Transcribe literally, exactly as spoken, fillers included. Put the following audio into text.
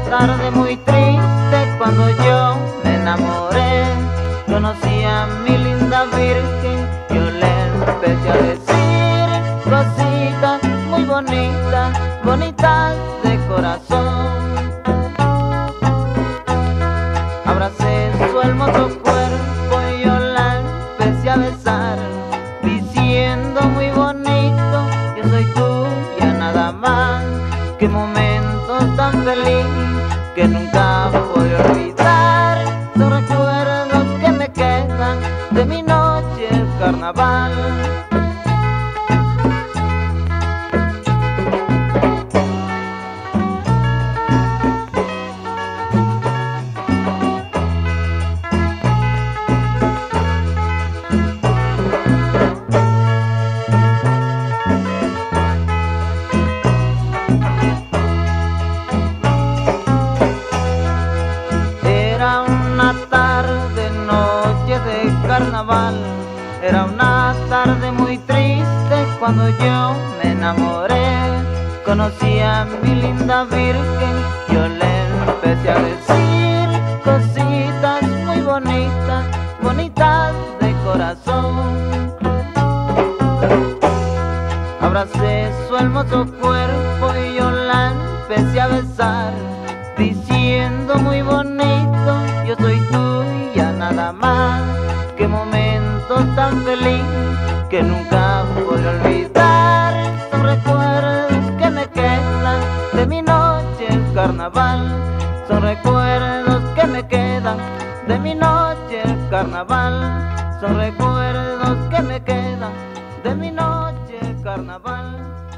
tarde muy triste cuando yo me enamoré. Conocí a mi linda virgen, yo le empecé a decir cositas muy bonitas, bonitas de corazón. Abracé su hermoso cuerpo y yo la empecé a besar, diciendo muy bonito, yo soy tuya nada más. Qué momentos tan feliz que nunca podré olvidar. Son recuerdos que me quedan de mi noche el carnaval. Era una tarde, noche de carnaval. Era una tarde muy triste cuando yo me enamoré. Conocí a mi linda virgen, yo le empecé a decir cositas muy bonitas, bonitas de corazón. Abracé su hermoso cuerpo y yo la empecé a besar, diciendo muy bonito, yo soy tuya nada más. Qué momentos tan feliz que nunca podré olvidar. Son recuerdos que me quedan de mi noche el carnaval. Son recuerdos que me quedan de mi noche el carnaval. Son recuerdos que me quedan de mi noche el carnaval.